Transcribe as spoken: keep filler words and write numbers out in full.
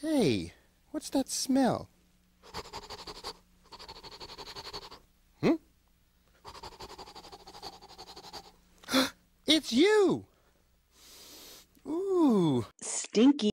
Hey, what's that smell? Hmm? It's you! Ooh. Stinky.